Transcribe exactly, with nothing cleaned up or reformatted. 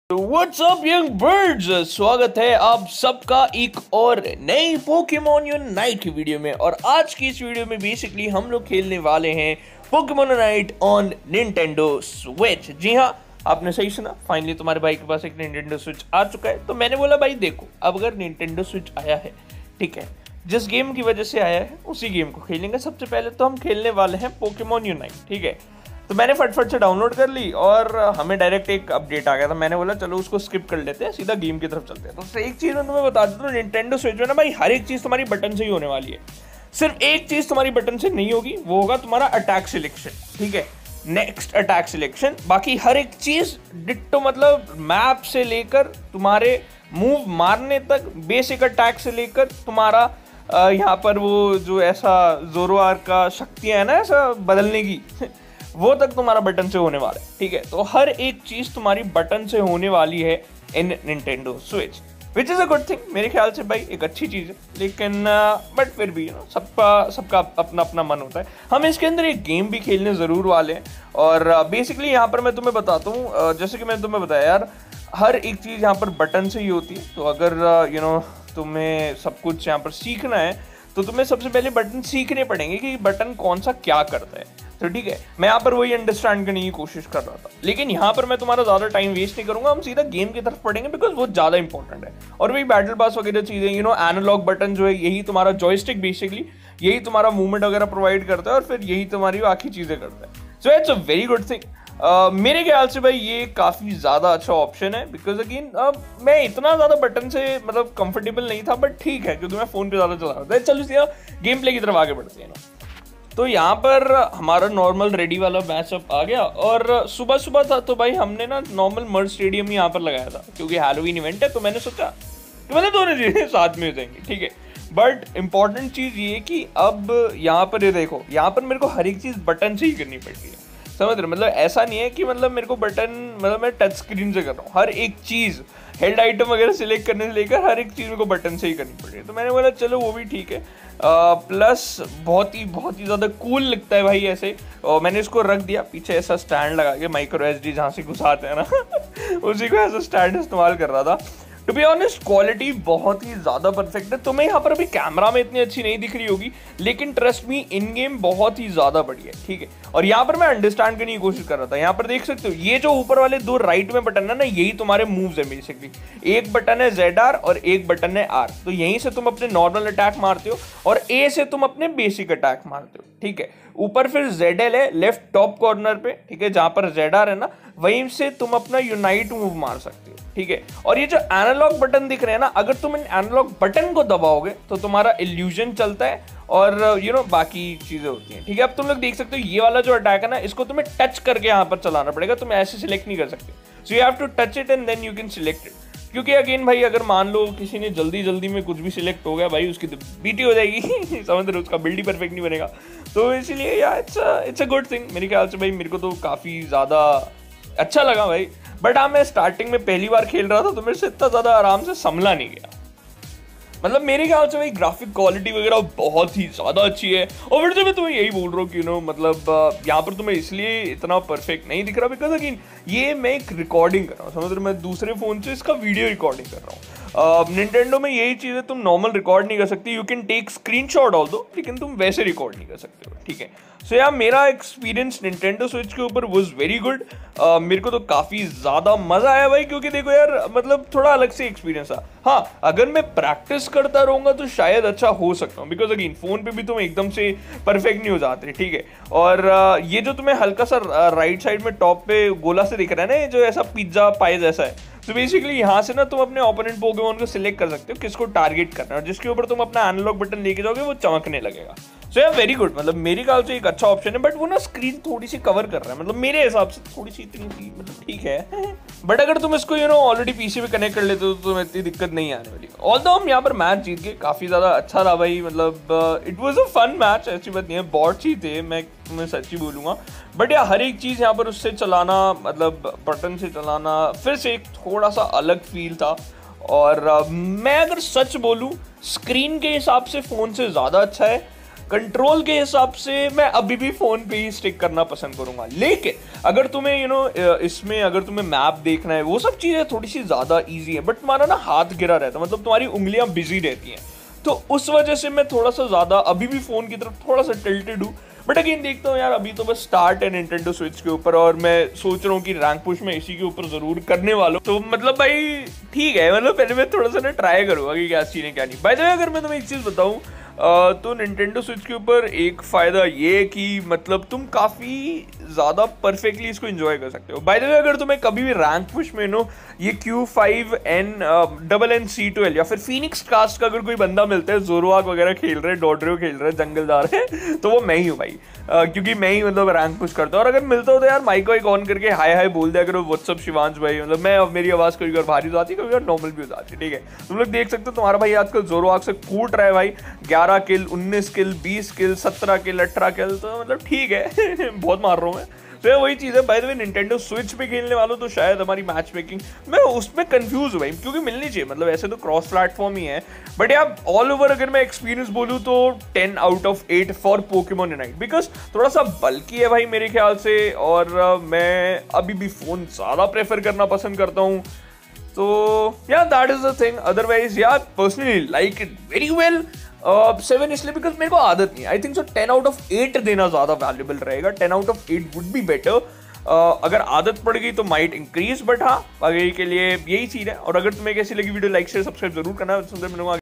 What's up young birds, स्वागत है आप सबका एक और नई पोकेमॉन यूनाइट की वीडियो में। और आज की इस वीडियो में बेसिकली हम लोग खेलने वाले हैं Pokemon Unite on Nintendo Switch. जी हाँ, आपने सही सुना, फाइनली तुम्हारे भाई के पास एक निंटेंडो स्विच आ चुका है। तो मैंने बोला भाई देखो, अब अगर निंटेंडो स्विच आया है, ठीक है, जिस गेम की वजह से आया है उसी गेम को खेलेंगे। सबसे पहले तो हम खेलने वाले हैं पोकेमॉन यूनाइट, ठीक है। तो मैंने फटफट से डाउनलोड कर ली और हमें डायरेक्ट एक अपडेट आ गया था। मैंने बोला चलो उसको स्किप कर लेते हैं, सीधा गेम की तरफ चलते हैं। तो एक चीज़ मैं तुम्हें बता दूँ, निंटेंडो स्विच में ना भाई हर एक चीज़ तुम्हारी बटन से ही होने वाली है। सिर्फ एक चीज़ तुम्हारी बटन से नहीं होगी, वो होगा तुम्हारा अटैक सिलेक्शन, ठीक है, नेक्स्ट अटैक सिलेक्शन। बाकी हर एक चीज़ डिट्टो, मतलब मैप से लेकर तुम्हारे मूव मारने तक, बेसिक अटैक से लेकर तुम्हारा यहाँ पर वो जो ऐसा जोरोआर का शक्तियाँ है ना ऐसा बदलने की वो तक तुम्हारा बटन से होने वाला है, ठीक है। तो हर एक चीज तुम्हारी बटन से होने वाली है in Nintendo Switch, which is a good thing. मेरे ख्याल से भाई एक अच्छी चीज है, लेकिन बट uh, फिर भी यू नो सबका सबका अपना अपना मन होता है। हम इसके अंदर एक गेम भी खेलने जरूर वाले हैं। और बेसिकली uh, यहाँ पर मैं तुम्हें बताता हूँ, uh, जैसे कि मैंने तुम्हें बताया यार, हर एक चीज यहाँ पर बटन से ही होती है। तो अगर you uh, know you know, तुम्हें सब कुछ यहाँ पर सीखना है तो तुम्हें सबसे पहले बटन सीखने पड़ेंगे कि बटन कौन सा क्या करता है। तो ठीक है, मैं यहाँ पर वही अंडरस्टैंड करने की कोशिश कर रहा था, लेकिन यहाँ पर मैं तुम्हारा ज़्यादा टाइम वेस्ट नहीं करूंगा। हम सीधा गेम की तरफ पढ़ेंगे बिकॉज वो ज़्यादा इंपॉर्टेंट है। और वही बैटल पास वगैरह चीज़ें, यू नो, एनालॉग बटन जो है यही तुम्हारा जॉयस्टिक, बेसिकली यही तुम्हारा मूवमेंट वगैरह प्रोवाइड करता है और फिर यही तुम्हारी बाकी चीज़ें करता है। So it's a very good thing. Uh, मेरे ख्याल से भाई ये काफ़ी ज़्यादा अच्छा ऑप्शन है बिकॉज अगेन uh, मैं इतना ज़्यादा बटन से मतलब कंफर्टेबल नहीं था, बट ठीक है क्योंकि मैं फ़ोन पे ज़्यादा चला रहा था। चलो सीधा गेम प्ले की तरफ आगे बढ़ते हैं ना। तो यहाँ पर हमारा नॉर्मल रेडी वाला मैचअप आ गया और सुबह सुबह था तो भाई हमने ना नॉर्मल मर्ज स्टेडियम यहाँ पर लगाया था क्योंकि हैलोवीन इवेंट है। तो मैंने सोचा कि मतलब दोनों चीज़ें साथ में हो जाएंगी, ठीक है। बट इंपॉर्टेंट चीज़ ये कि अब यहाँ पर ये देखो, यहाँ पर मेरे को हर एक चीज़ बटन से ही करनी पड़ती है, समझ रहे। मतलब ऐसा नहीं है कि मतलब मेरे को बटन, मतलब मैं टच स्क्रीन से कर रहा हूँ। हर एक चीज़, हेल्ड आइटम वगैरह सिलेक्ट करने से लेकर हर एक चीज़ मेरे को बटन से ही करनी पड़ी है। तो मैंने बोला चलो वो भी ठीक है। प्लस बहुत ही बहुत ही ज़्यादा कूल लगता है भाई ऐसे। और मैंने इसको रख दिया पीछे, ऐसा स्टैंड लगा के, माइक्रो एस डी जहाँ से घुसाते हैं ना उसी को ऐसा स्टैंड इस्तेमाल कर रहा था। टू बी ऑनेस्ट क्वालिटी बहुत ही ज़्यादा परफेक्ट है। तुम्हें यहाँ पर अभी कैमरा में इतनी अच्छी नहीं दिख रही होगी, लेकिन ट्रस्ट मी इन गेम बहुत ही ज़्यादा बढ़िया है, ठीक है। और यहाँ पर मैं अंडरस्टैंड करने की कोशिश कर रहा था। यहाँ पर देख सकते हो ये जो ऊपर वाले दो राइट में बटन है ना, यही तुम्हारे मूव्स है बेसिकली। एक बटन है जेड आर और एक बटन है आर। तो यहीं से तुम अपने नॉर्मल अटैक मारते हो और ए से तुम अपने बेसिक अटैक मारते हो, ठीक है। ऊपर फिर जेड एल है लेफ्ट टॉप कॉर्नर पे, ठीक है, जहां पर जेड आर है ना, वहीं से तुम अपना यूनाइट मूव मार सकते हो, ठीक है। और ये जो एनालॉग बटन दिख रहे हैं ना, अगर तुम इन एनालॉग बटन को दबाओगे तो तुम्हारा इल्यूजन चलता है और यू नो बाकी चीजें होती हैं, ठीक है। अब तुम लोग देख सकते हो ये वाला जो अटैक है ना, इसको तुम्हें टच करके यहाँ पर चलाना पड़ेगा, तुम ऐसे सिलेक्ट नहीं कर सकते। So you have to touch it and then you can select it. क्योंकि अगेन भाई अगर मान लो किसी ने जल्दी जल्दी में कुछ भी सिलेक्ट हो गया भाई, उसकी तो बीटी हो जाएगी समझ रहे हो, उसका बिल्ड ही परफेक्ट नहीं बनेगा। तो इसीलिए यार it's it's a good thing मेरे ख्याल से भाई। मेरे को तो काफ़ी ज़्यादा अच्छा लगा भाई। बट हाँ, मैं स्टार्टिंग में पहली बार खेल रहा था तो मेरे से इतना ज़्यादा आराम से संभला नहीं गया। मतलब मेरे ख्याल से भाई ग्राफिक क्वालिटी वगैरह बहुत ही ज़्यादा अच्छी है। और फिर से मैं तुम्हें यही बोल रहा हूँ कि यू नो मतलब यहाँ पर तुम्हें इसलिए इतना परफेक्ट नहीं दिख रहा बिकॉज अगेन ये मैं एक रिकॉर्डिंग कर रहा हूँ, समझ रहे, मैं दूसरे फ़ोन से इसका वीडियो रिकॉर्डिंग कर रहा हूँ। निंटेंडो में यही चीज़ है, तुम नॉर्मल रिकॉर्ड नहीं कर सकती। You can take screenshot although, लेकिन तुम वैसे रिकॉर्ड नहीं कर सकते हो, ठीक है। सो यार मेरा एक्सपीरियंस निंटेंडो स्विच के ऊपर वॉज वेरी गुड। मेरे को तो काफ़ी ज़्यादा मज़ा आया भाई, क्योंकि देखो यार मतलब थोड़ा अलग से एक्सपीरियंस था। हाँ, अगर मैं प्रैक्टिस करता रहूँगा तो शायद अच्छा हो सकता हूँ, बिकॉज अगेन फ़ोन पे भी तुम एकदम से परफेक्ट नहीं हो जाते, ठीक है। और uh, ये जो तुम्हें हल्का सा राइट साइड में टॉप पे गोला से दिख रहा है ना, ये जो ऐसा पिज्ज़ा पाई जैसा है, तो बेसिकली यहाँ से ना तुम अपने ओपोनेंट पोकेमॉन को सिलेक्ट कर सकते हो किसको टारगेट करना है, और जिसके ऊपर तुम अपना एनालॉग बटन लेके जाओगे वो चमकने लगेगा। सो यार वेरी गुड, मतलब मेरे ख्याल से एक अच्छा ऑप्शन है। बट वो ना स्क्रीन थोड़ी सी कवर कर रहा है, मतलब मेरे हिसाब से थोड़ी सी इतनी सी, मतलब ठीक है। बट अगर तुम इसको यू नो ऑलरेडी पीसी पे कनेक्ट कर लेते हो तो तुम्हें इतनी दिक्कत नहीं आने वाली। ऑल्दो हम यहाँ पर मैच जीत गए, काफ़ी ज़्यादा अच्छा था भाई। मतलब it was a fun match, ऐसी बात नहीं है, बॉट्स ही थे, मैं मैं सच्ची बोलूँगा। बट यार हर एक चीज़ यहाँ पर उससे चलाना, मतलब बटन से चलाना, फिर से एक थोड़ा सा अलग फील था। और uh, मैं अगर सच बोलूँ, स्क्रीन के हिसाब से फ़ोन से ज़्यादा अच्छा है। कंट्रोल के हिसाब से मैं अभी भी फोन पे ही स्टिक करना पसंद करूंगा। लेकिन अगर तुम्हें यू नो इसमें अगर तुम्हें मैप देखना है, वो सब चीजें थोड़ी सी ज्यादा इजी है, बट तुम्हारा ना हाथ गिरा रहता है, मतलब तुम्हारी उंगलियां बिजी रहती हैं, तो उस वजह से मैं थोड़ा सा ज्यादा अभी भी फोन की तरफ थोड़ा सा टिल्टेड हूँ। बट अगेन देखता हूँ यार, अभी तो बस स्टार्ट है निंटेंडो स्विच के ऊपर, और मैं सोच रहा हूँ कि रैंक पुश में इसी के ऊपर जरूर करने वाला हूँ। तो मतलब भाई ठीक है, मतलब पहले मैं थोड़ा सा ना ट्राई करूँगा कि क्या चीज़ है क्या नहीं। बाय द वे अगर मैं तुम्हें एक चीज़ बताऊँ तो निंटेंडो स्विच के ऊपर एक फ़ायदा ये है कि मतलब तुम काफ़ी ज़्यादा परफेक्टली इसको एंजॉय कर सकते हो। बाय द वे अगर तुम्हें कभी भी रैंक पुश में नो ये Q five N double N C twelve या फिर फिनिक्स कास्ट का अगर कोई बंदा मिलता है, जोरोआक वगैरह खेल रहे, डॉड्रियो खेल रहे, जंगलदार है, तो वो मैं ही हूँ भाई। uh, क्योंकि मैं ही मतलब रैंक पुश करता हूँ। और अगर मिलता हो तो यार माइक वाइक ऑन करके हाय हाय बोल दिया करो, व्हाट्सअप शिवांश भाई, मतलब मैं मेरी आवाज़ कभी बार भारी हो जाती है, कभी बार नॉर्मल भी हो जाती है, ठीक है। तुम लोग देख सकते हो तुम्हारा भाई आजकल जोरोआक से कूट रहा है भाई, ग्यारह किल, उन्नीस किल, बीस किल, सत्रह किल, अठारह किल, तो मतलब ठीक है बहुत मार रहा हूँ मैं। तो ये वही चीज़ है। By the way Nintendo Switch पे खेलने वालों तो शायद हमारी मैच मेकिंग मैं उसमें कंफ्यूज हूँ भाई, क्योंकि मिलनी चाहिए, मतलब ऐसे तो क्रॉस प्लेटफॉर्म ही है, बट यार ऑल ओवर अगर मैं एक्सपीरियंस बोलूँ तो ten out of eight for Pokemon Unite, because थोड़ा सा बल्कि है भाई मेरे ख्याल से, और uh, मैं अभी भी फ़ोन ज़्यादा प्रेफर करना पसंद करता हूँ। तो या that is the thing. Otherwise यार personally like it very well. Seven इसलिए बिकॉज मेरे को आदत नहीं, I think so ten out of eight देना ज्यादा वैल्यूबल रहेगा, ten out of eight would be better. अगर आदत पड़ गई तो माइट इंक्रीज, बट हाँ आगे के लिए यही चीज है। और अगर तुम्हें कैसी लगी वीडियो, लाइक शेयर सब्सक्राइब जरूर करना।